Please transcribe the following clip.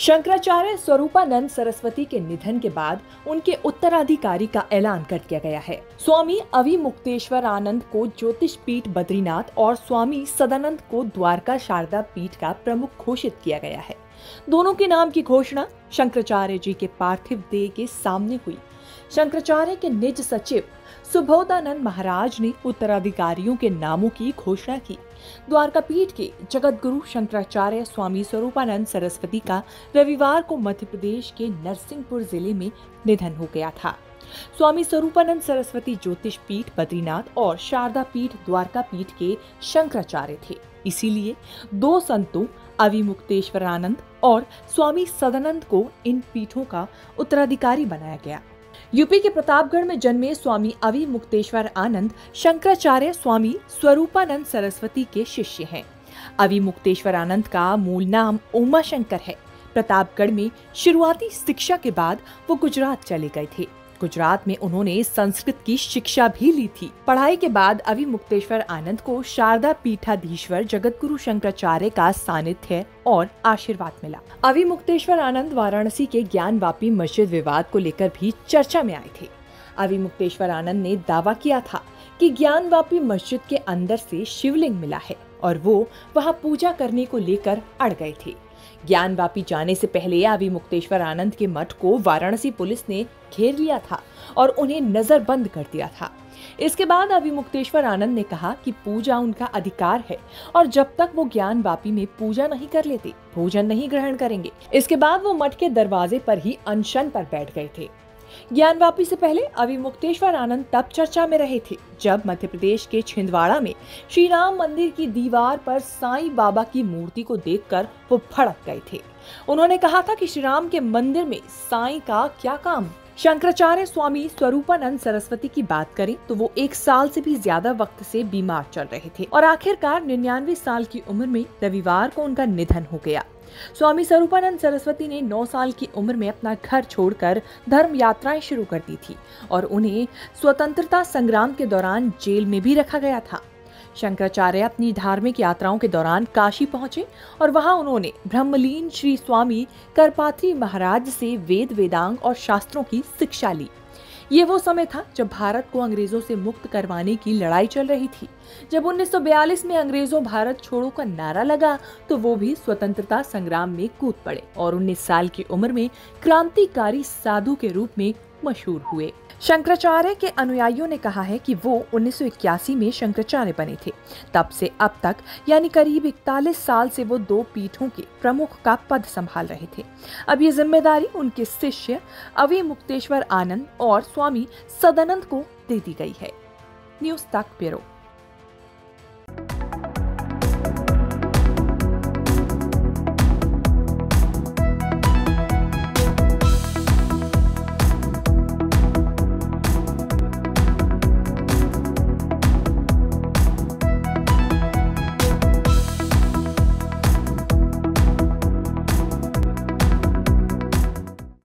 शंकराचार्य स्वरूपानंद सरस्वती के निधन के बाद उनके उत्तराधिकारी का ऐलान कर दिया गया है। स्वामी अविमुक्तेश्वर आनंद को ज्योतिष पीठ बद्रीनाथ और स्वामी सदानंद को द्वारका शारदा पीठ का प्रमुख घोषित किया गया है। दोनों के नाम की घोषणा शंकराचार्य जी के पार्थिव देह के सामने हुई। शंकराचार्य के निज सचिव सुबोधानंद महाराज ने उत्तराधिकारियों के नामों की घोषणा की। द्वारका पीठ के जगत गुरु शंकराचार्य स्वामी स्वरूपानंद सरस्वती का रविवार को मध्य प्रदेश के नरसिंहपुर जिले में निधन हो गया था। स्वामी स्वरूपानंद सरस्वती ज्योतिष पीठ बद्रीनाथ और शारदा पीठ द्वारका पीठ के शंकराचार्य थे। इसीलिए दो संतों अविमुक्तेश्वर आनंद और स्वामी सदानंद को इन पीठों का उत्तराधिकारी बनाया गया। यूपी के प्रतापगढ़ में जन्मे स्वामी अविमुक्तेश्वर आनंद शंकराचार्य स्वामी स्वरूपानंद सरस्वती के शिष्य हैं। अविमुक्तेश्वर आनंद का मूल नाम उमाशंकर है। प्रतापगढ़ में शुरुआती शिक्षा के बाद वो गुजरात चले गए थे। गुजरात में उन्होंने संस्कृत की शिक्षा भी ली थी। पढ़ाई के बाद अविमुक्तेश्वर आनंद को शारदा पीठाधीश्वर जगतगुरु शंकराचार्य का सानिध्य और आशीर्वाद मिला। अविमुक्तेश्वर आनंद वाराणसी के ज्ञानवापी मस्जिद विवाद को लेकर भी चर्चा में आए थे। अविमुक्तेश्वर आनंद ने दावा किया था कि ज्ञानवापी मस्जिद के अंदर से शिवलिंग मिला है और वो वहां पूजा करने को लेकर अड़ गए थे। ज्ञानवापी जाने से पहले अविमुक्तेश्वर आनंद के मठ को वाराणसी पुलिस ने घेर लिया था और उन्हें नजरबंद कर दिया था। इसके बाद अविमुक्तेश्वर आनंद ने कहा कि पूजा उनका अधिकार है और जब तक वो ज्ञानवापी में पूजा नहीं कर लेते, भोजन नहीं ग्रहण करेंगे। इसके बाद वो मठ के दरवाजे पर ही अनशन पर बैठ गए थे। ज्ञानवापी से पहले अविमुक्तेश्वर आनंद तब चर्चा में रहे थे जब मध्य प्रदेश के छिंदवाड़ा में श्री राम मंदिर की दीवार पर साईं बाबा की मूर्ति को देखकर वो भड़क गए थे। उन्होंने कहा था कि श्री राम के मंदिर में साईं का क्या काम। शंकराचार्य स्वामी स्वरूपानंद सरस्वती की बात करें तो वो 1 साल से भी ज्यादा वक्त से बीमार चल रहे थे और आखिरकार 99 साल की उम्र में रविवार को उनका निधन हो गया। स्वामी स्वरूपानंद सरस्वती ने 9 साल की उम्र में अपना घर छोड़कर धर्म यात्राएं शुरू कर दी थी और उन्हें स्वतंत्रता संग्राम के दौरान जेल में भी रखा गया था। शंकराचार्य अपनी धार्मिक यात्राओं के दौरान काशी पहुंचे और वहां उन्होंने ब्रह्मलीन श्री स्वामी करपात्री महाराज से वेद वेदांग और शास्त्रों की शिक्षा ली। ये वो समय था जब भारत को अंग्रेजों से मुक्त करवाने की लड़ाई चल रही थी। जब 1942 में अंग्रेजों भारत छोड़ो का नारा लगा तो वो भी स्वतंत्रता संग्राम में कूद पड़े और 19 साल की उम्र में क्रांतिकारी साधु के रूप में मशहूर हुए। शंकराचार्य के अनुयायियों ने कहा है कि वो 1981 में शंकराचार्य बने थे। तब से अब तक यानी करीब 41 साल से वो 2 पीठों के प्रमुख का पद संभाल रहे थे। अब ये जिम्मेदारी उनके शिष्य अविमुक्तेश्वर आनंद और स्वामी सदानंद को दे दी गई है। न्यूज़ तक ब्यूरो।